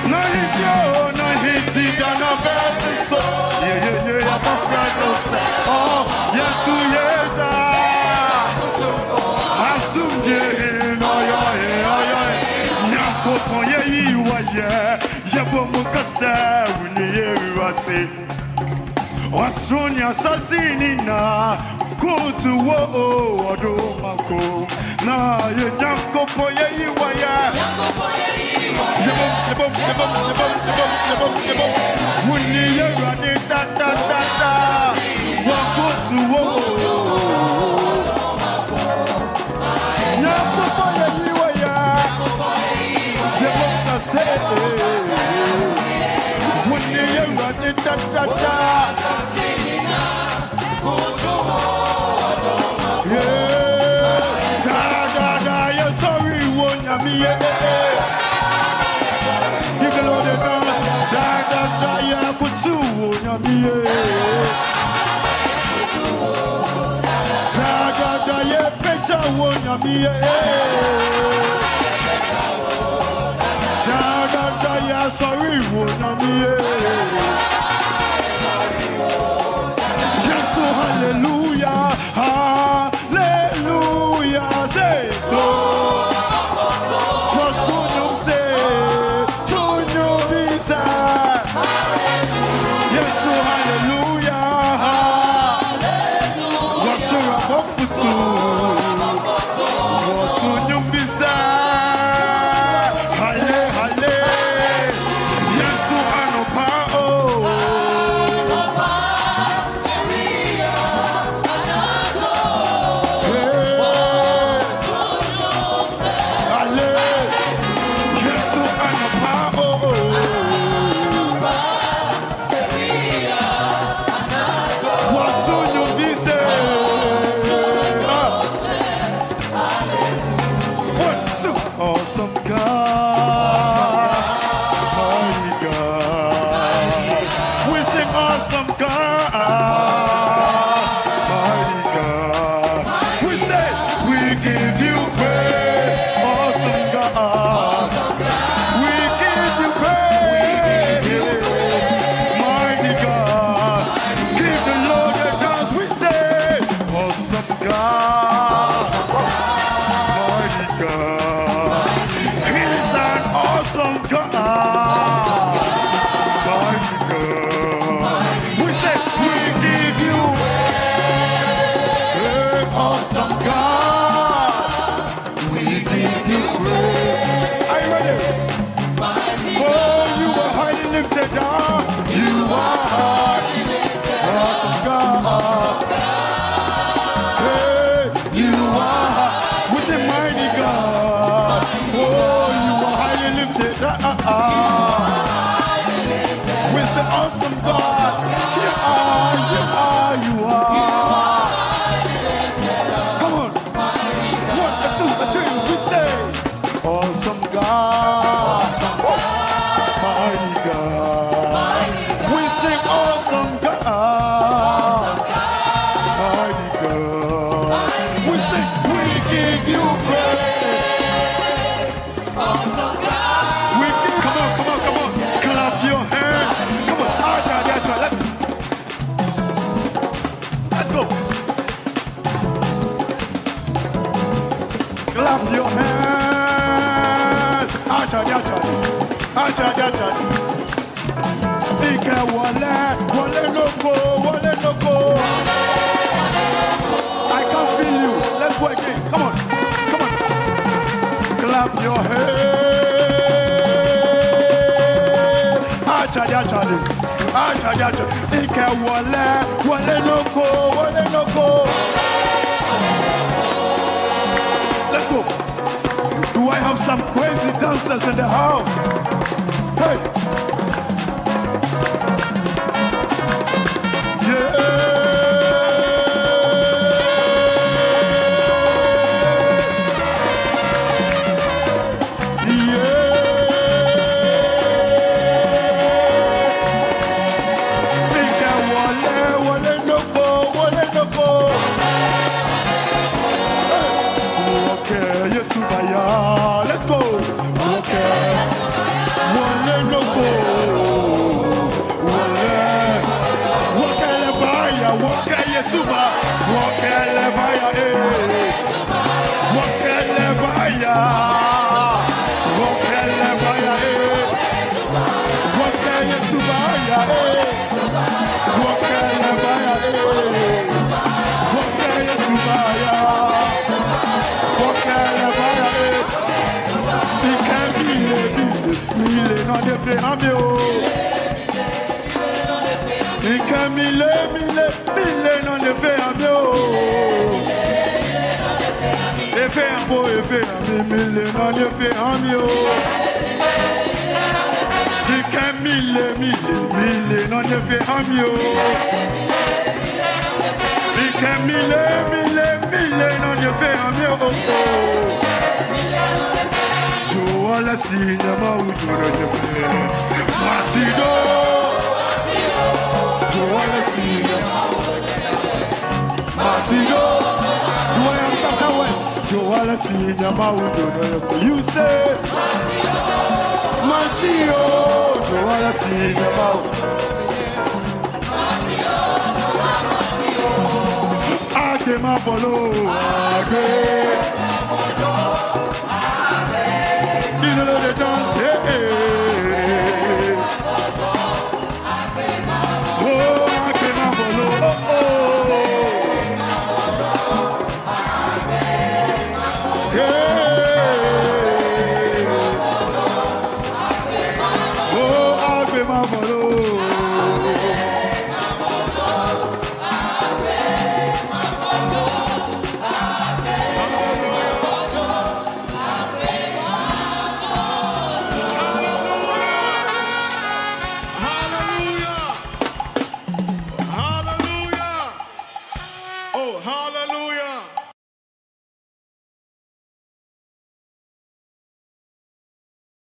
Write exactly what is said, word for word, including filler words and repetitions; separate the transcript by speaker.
Speaker 1: No hit yo, no hit it, and no better so. Yeah, yeah, yeah, I'm a friend, no say. Oh, yeah, to yeah, assume yeah, no, yeah, yeah, yeah. Nyako ponye iwa yeah, yabo mukasa wuni yeruate. Wasunya sasini na kutu wo odo mako. Na ye nyako ponye iwa yeah. Yabo, yabo, yabo, yabo, yabo, yabo. Wuni yeruate da da da da. Wakutu wo. Nyako ponye iwa yeah. Yabo kase. Wuni yeruate da da da. Yeah. Da da da. Yeah, sorry, won't ya me yeah. Give the Lord a dance. Da da da. Yeah, put two won't ya me yeah. Da da da. Yeah, better won't ya me yeah. Da da da. Yeah, sorry, won't ya me yeah. Gentle hallelujah, hallelujah, say so. What to you say? To you be sad. Gentle hallelujah, hallelujah. What's your above for two? What to you be sad? Halle, halle. Gentle anopa oh. Awesome God, mighty God. We sing awesome God, mighty God. We say we give you praise, awesome God. We give you praise, mighty God. Give the Lord a dance. We say awesome God, mighty God. He's an awesome God. Mighty God. We say we give you praise. Awesome God. We give you praise. Are you ready? Oh, you are highly lifted up. You are highly lifted up. Awesome God. Hey, you are high. We say mighty God. Oh, you are highly lifted up. We say awesome God. You are, you are, you are. Come on. One, a two, a three. We say awesome God. Mighty God. We sing awesome God. Mighty God. We sing, we give you praise. Awesome God. We give, come on, come on, come on. Clap your hands. Come on. Let's, let's go. Clap your hands. Achadi, achadi. Achadi, achadi. Ike wale, wale no go, wale no go. I can't feel you. Let's go again. Come on. Come on. Clap your hands. Achadi, achadi. Achadi, achadi. Ike wale, wale no go, wale no go. Let's go. Do I have some crazy dancers in the house? Hey. Let's go. Okay. Suba, Wakele Baya, Wakele Baya, Wakele Baya, Wakele Subaya, Wakele Baya, Wakele Subaya, Wakele Baya, Ikemile, Mile, non de fait amio. Ikemile, Mile, Mile, non de fait amio. Effet un beau effet, Mile, non de fait amio. Ikemile, Mile, Mile, non de fait amio. Ikemile, Mile, Mile, non de fait amio. Joala sinema udura de Machido. Joala sinema Machido. You are something west. Joala sinema udura de you say Machido. Joala sinema Age ma bolo age. The dance, hey, hey. Oh, I came up on oh, oh. Hey. Oh, I came up on hallelujah.